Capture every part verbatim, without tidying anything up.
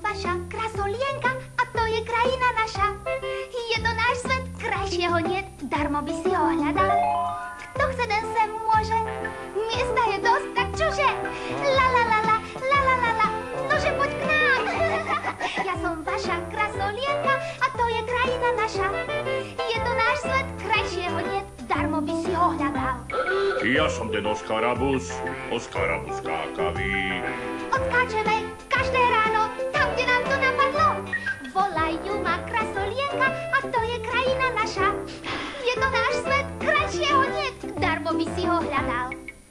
vaša krasolienka a to je krajina naša. Je to náš svet, krajšieho niet, darmo by si ho hľadal. Kto chce, ten sem môže, miesta je dosť, tak čože? La la la la, la la la la, nože poď k nám. Ja som vaša krasolienka a to je krajina naša. Je to náš svet, krajšieho niet, darmo by si ho hľadal. Ja som ten Oskarabus, Oskarabus kákavý. Odskáčeme každé ráno, tam, kde nám to napadlo. Volajú ma krasolienka a to je krajina naša. Je to náš svet, krajšieho niet, darmo by si ho hľadal.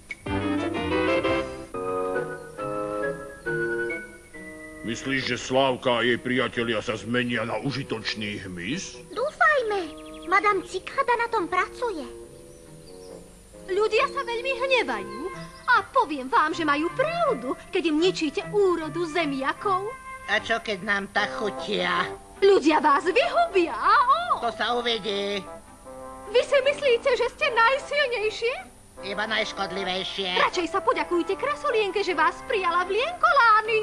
Myslíš, že Slávka a jej priatelia sa zmenia na užitočný hmyz? Dúfajme, madam Cikáda na tom pracuje. Ľudia sa veľmi hnevajú a poviem vám, že majú pravdu, keď im ničíte úrodu zemiakov. A čo keď nám tak chutia? Ľudia vás vyhubia. To sa uvedie. Vy si myslíte, že ste najsilnejšie? Iba najškodlivejšie. Radšej sa poďakujte krasolienke, že vás prijala v Lienkolány.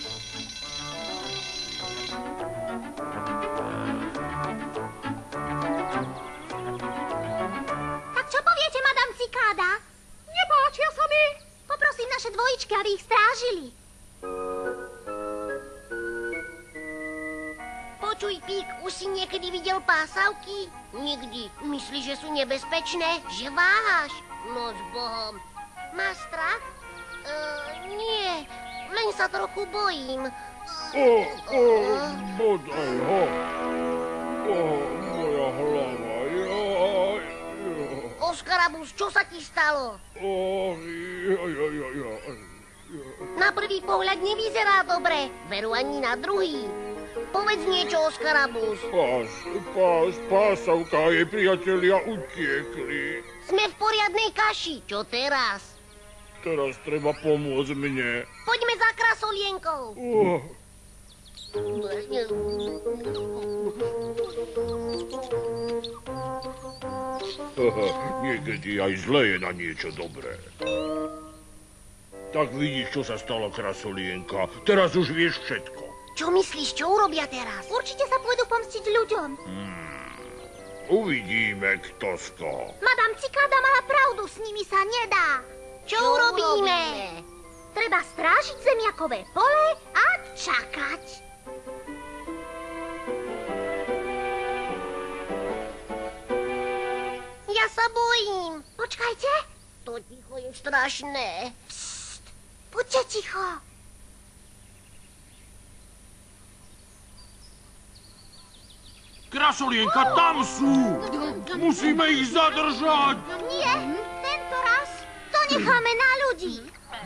Tak čo poviete, madam Cikáda? Nepáčia sa mi. Poprosím naše dvojičky, aby ich strážili. Počuj, Pík, už si niekedy videl pásavky? Nikdy. Myslíš, že sú nebezpečné? Že váhaš? No s Bohom. Máš strach? Uh, nie, len sa trochu bojím. O, o, bodaj ho. O, moja hlava, jaj. Oskarabus, čo sa ti stalo? O, jaj, jaj, jaj, jaj. Na prvý pohľad nevyzerá dobre, veru ani na druhý. Povedz niečo, Oskarabus. Pás, pás, pásavka a jej priatelia utiekli. Sme v poriadnej kaši. Čo teraz? Teraz treba pomôcť mne. Poďme za krasolienkou. Oh. Niekedy aj zle je na niečo dobré. Tak vidíš, čo sa stalo, krasolienka. Teraz už vieš všetko. Čo myslíš, čo urobia teraz? Určite sa pôjdu pomstiť ľuďom. Hmm. Uvidíme, kto z koho. Madam Cikáda mala pravdu, s nimi sa nedá. Čo, čo urobíme? Treba strážiť zemiakové pole a čakať. Ja sa bojím. Počkajte. To ticho je strašné. Psst, buďte ticho. Krasolienka, tam sú! Musíme ich zadržať! Nie, tento raz to necháme na ľudí.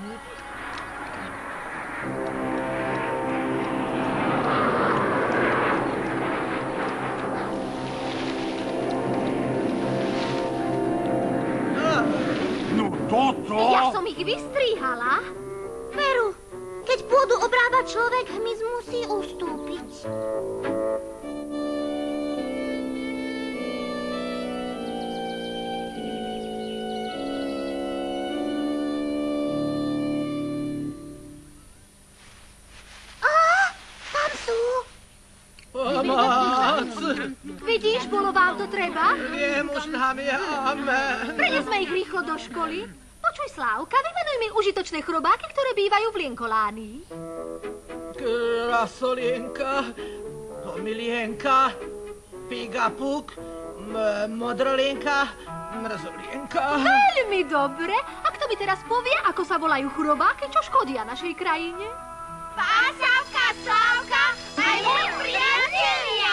No toto... Ja som ich vystríhala. Veru, keď pôdu obrábať človek, hmyz musí ustúpiť. Vidíš, bolo vám to treba? Viem, už nám jáme. Prenesme ich rýchlo do školy. Počuj, Slávka, vymenuj mi užitočné chrobáky, ktoré bývajú v Lienkoláni. Krasolienka, pomilienka, pigapuk, modrolienka, mrzolienka. Veľmi dobre. A kto mi teraz povie, ako sa volajú chrobáky, čo škodia našej krajine? Pásavka, Slávka a jej priatelia!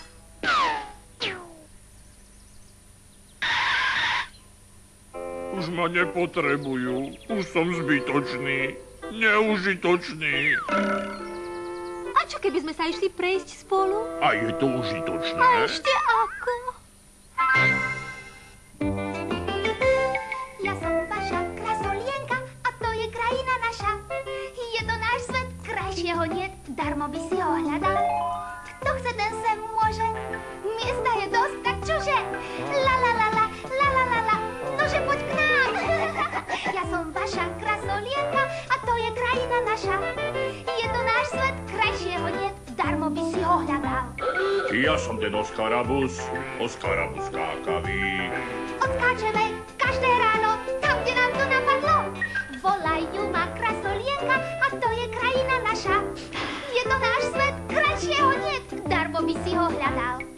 Už ma nepotrebujú. Už som zbytočný. Neužitočný. A čo keby sme sa išli prejsť spolu? A je to užitočné? A ešte ako? Ja som vaša krasolienka a to je krajina naša. Je to náš svet, krajšieho niet, darmo by si ho hľadal. Kto chce, ten sem môže, miesta je dosť, tak čože? La la la la, la la la la, nože poď k nám. Ja som vaša krasolienka a to je krajina naša. Je to náš svet, krajšieho niet, Ja som ten Oskarabus, Oskarabus skákavý. Odskáčeme každé ráno, tam, kde nám to napadlo. Volajú ma Krasnolienka a to je krajina naša. Je to náš svet, krajšieho niet, darmo by si ho hľadal.